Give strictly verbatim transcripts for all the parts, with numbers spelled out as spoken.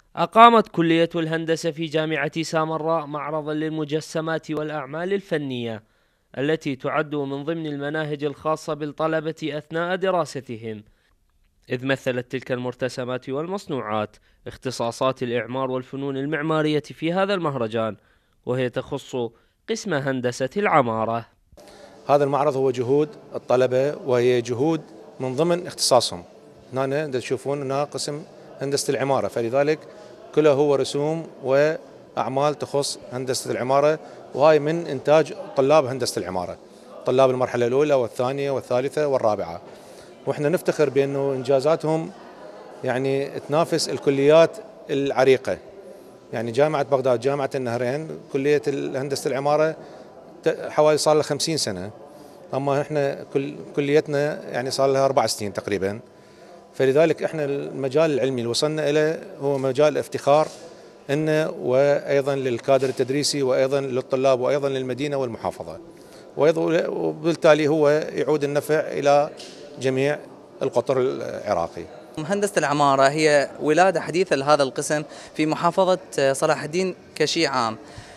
أقامت كلية الهندسة في جامعة سامراء معرضا للمجسمات والأعمال الفنية التي تعد من ضمن المناهج الخاصة بالطلبة أثناء دراستهم، إذ مثلت تلك المرتسمات والمصنوعات اختصاصات الإعمار والفنون المعمارية في هذا المهرجان، وهي تخص قسم هندسة العمارة. هذا المعرض هو جهود الطلبة وهي جهود من ضمن اختصاصهم. هنا تشوفون هنا قسم هندسة العمارة، فلذلك كله هو رسوم وأعمال تخص هندسة العمارة، وهاي من إنتاج طلاب هندسة العمارة، طلاب المرحلة الأولى والثانية والثالثة والرابعة. وإحنا نفتخر بأنه إنجازاتهم يعني تنافس الكليات العريقة، يعني جامعة بغداد، جامعة النهرين، كلية هندسة العمارة حوالي صار لها خمسين سنة، أما إحنا كل كليتنا يعني صار لها أربع سنين تقريبا. فلذلك إحنا المجال العلمي اللي وصلنا إليه هو مجال افتخار إنه، وأيضا للكادر التدريسي، وأيضا للطلاب، وأيضا للمدينة والمحافظة، وبالتالي هو يعود النفع إلى جميع القطر العراقي. هندسة العمارة هي ولادة حديثة لهذا القسم في محافظة صلاح الدين كشيء عام.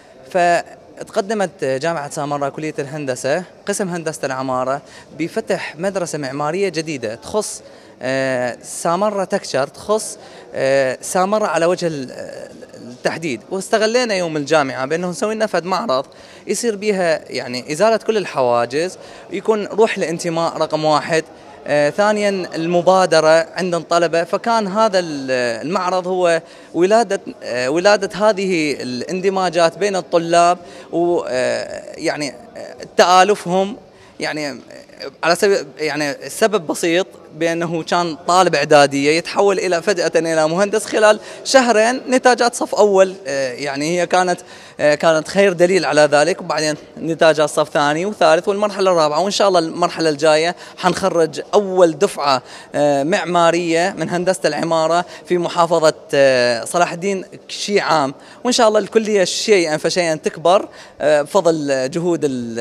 فتقدمت جامعة سامراء كلية الهندسة قسم هندسة العمارة بفتح مدرسة معمارية جديدة تخص سامراء تكشر، تخص سامراء على وجه التحديد. واستغلينا يوم الجامعة بأنه نسوي لنا فد معرض يصير بها يعني إزالة كل الحواجز، يكون روح الانتماء رقم واحد. آه، ثانيا المبادرة عند الطلبة، فكان هذا المعرض هو ولادة آه، ولادة هذه الاندماجات بين الطلاب، ويعني تآلفهم. يعني على سبيل يعني السبب بسيط، بأنه كان طالب إعدادية يتحول إلى فجأة إلى مهندس خلال شهرين، نتاجات صف أول. يعني هي كانت كانت خير دليل على ذلك، وبعدين نتاجات صف ثاني وثالث والمرحلة الرابعة، وإن شاء الله المرحلة الجاية حنخرج أول دفعة معمارية من هندسة العمارة في محافظة صلاح الدين شيء عام، وإن شاء الله الكلية شيئا فشيئا تكبر بفضل جهود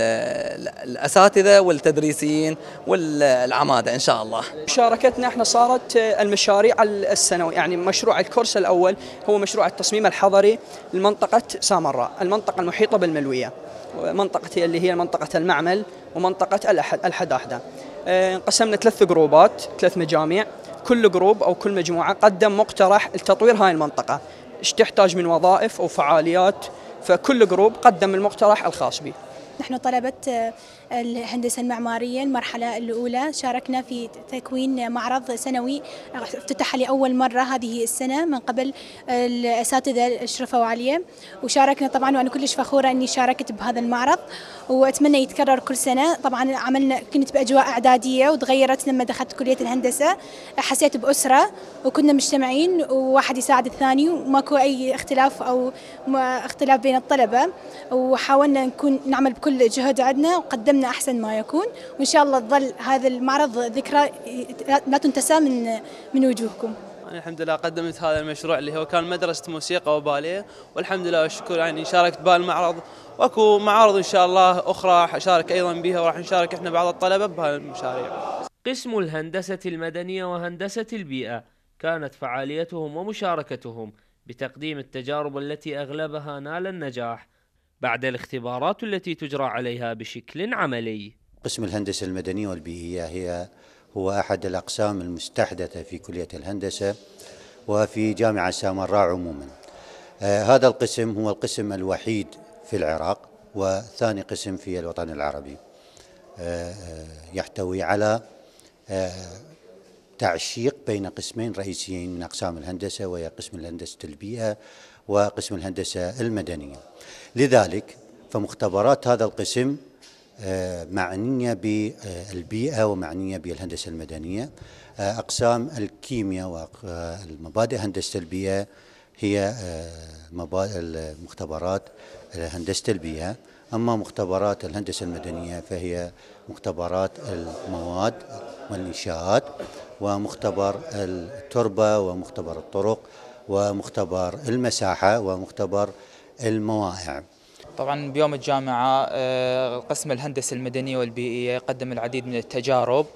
الأساتذة والتدريسيين والعمادة إن شاء الله. مشاركتنا احنا صارت المشاريع السنوية، يعني مشروع الكورس الأول هو مشروع التصميم الحضري لمنطقة سامراء، المنطقة المحيطة بالملوية، منطقة اللي هي منطقة المعمل ومنطقة الحداحدة. قسمنا ثلاث جروبات، ثلاث مجاميع، كل جروب أو كل مجموعة قدم مقترح لتطوير هاي المنطقة، ايش تحتاج من وظائف أو فعاليات، فكل جروب قدم المقترح الخاص به. نحن طلبة الهندسة المعمارية المرحلة الأولى شاركنا في تكوين معرض سنوي افتتح لأول مرة هذه السنة من قبل الأساتذة أشرفوا عليه، وشاركنا طبعا، وأنا كلش فخورة أني شاركت بهذا المعرض وأتمنى يتكرر كل سنة. طبعا عملنا كنت بأجواء إعدادية وتغيرت لما دخلت كلية الهندسة، حسيت بأسرة وكنا مجتمعين وواحد يساعد الثاني وماكو أي اختلاف أو اختلاف بين الطلبة، وحاولنا نكون نعمل بكل جهد عندنا وقدمنا أحسن ما يكون، وإن شاء الله تظل هذا المعرض ذكرى لا تنتسى من من وجوهكم. أنا الحمد لله قدمت هذا المشروع اللي هو كان مدرسة موسيقى وباليه، والحمد لله والشكر يعني شاركت بهالمعرض، واكو معارض إن شاء الله أخرى حشارك أيضا بها، وراح نشارك إحنا بعض الطلبة بهالمشاريع. قسم الهندسة المدنية وهندسة البيئة كانت فعاليتهم ومشاركتهم بتقديم التجارب التي أغلبها نال النجاح بعد الاختبارات التي تجرى عليها بشكل عملي. قسم الهندسة المدنية والبيئية هي هو أحد الأقسام المستحدثة في كلية الهندسة وفي جامعة سامراء عموما. آه هذا القسم هو القسم الوحيد في العراق وثاني قسم في الوطن العربي، آه يحتوي على آه تعشيق بين قسمين رئيسيين من أقسام الهندسة، وهي قسم الهندسة البيئة وقسم الهندسة المدنية. لذلك فمختبرات هذا القسم معنية بالبيئة ومعنية بالهندسة المدنية. أقسام الكيمياء والمبادئ هندسة البيئة هي مختبرات هندسة البيئة، أما مختبرات الهندسة المدنية فهي مختبرات المواد والإنشاءات، ومختبر التربة، ومختبر الطرق، ومختبر المساحة، ومختبر الموائع. طبعا بيوم الجامعة قسم الهندسة المدنية والبيئية قدم العديد من التجارب،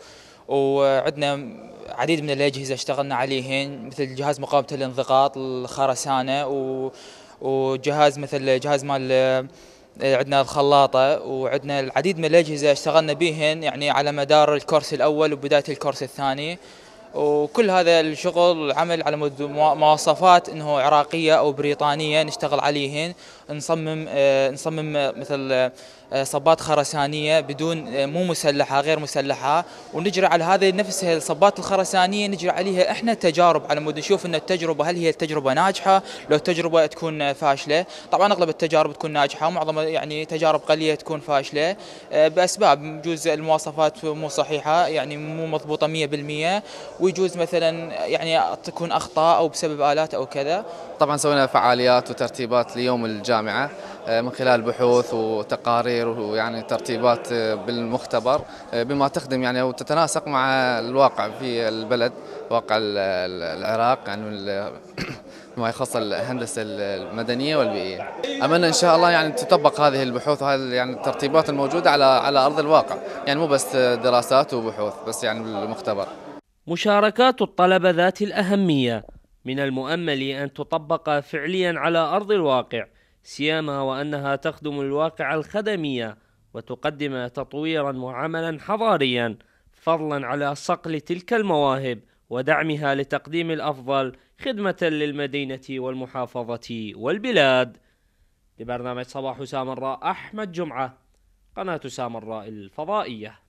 وعندنا عديد من الأجهزة اشتغلنا عليهن مثل جهاز مقاومة الانضغاط الخرسانة، وجهاز مثل جهاز مال عندنا الخلاطة، وعندنا العديد من الأجهزة اشتغلنا بهن يعني على مدار الكورس الأول وبداية الكورس الثاني. وكل هذا الشغل عمل على مواصفات انه عراقيه او بريطانيه نشتغل عليهن، نصمم نصمم مثل صبات خرسانيه بدون مو مسلحه غير مسلحه، ونجري على هذه نفس الصبات الخرسانيه نجري عليها احنا تجارب على مود نشوف ان التجربه هل هي التجربه ناجحه لو التجربه تكون فاشله. طبعا اغلب التجارب تكون ناجحه ومعظم يعني تجارب قليله تكون فاشله باسباب بجوز المواصفات مو صحيحه يعني مو مضبوطه مئة بالمئة، ويجوز مثلا يعني تكون اخطاء او بسبب الات او كذا. طبعا سوينا فعاليات وترتيبات ليوم الجامعه من خلال بحوث وتقارير ويعني ترتيبات بالمختبر بما تخدم يعني او تتناسق مع الواقع في البلد، واقع العراق يعني ما يخص الهندسه المدنيه والبيئيه. املنا ان شاء الله يعني تطبق هذه البحوث وهذه يعني الترتيبات الموجوده على على ارض الواقع، يعني مو بس دراسات وبحوث بس يعني بالمختبر. مشاركات الطلبة ذات الأهمية من المؤمل أن تطبق فعليا على أرض الواقع، سيما وأنها تخدم الواقع الخدمية وتقدم تطويرا وعملا حضاريا، فضلا على صقل تلك المواهب ودعمها لتقديم الأفضل خدمة للمدينة والمحافظة والبلاد. لبرنامج صباح سامراء، أحمد جمعة، قناة سامراء الفضائية.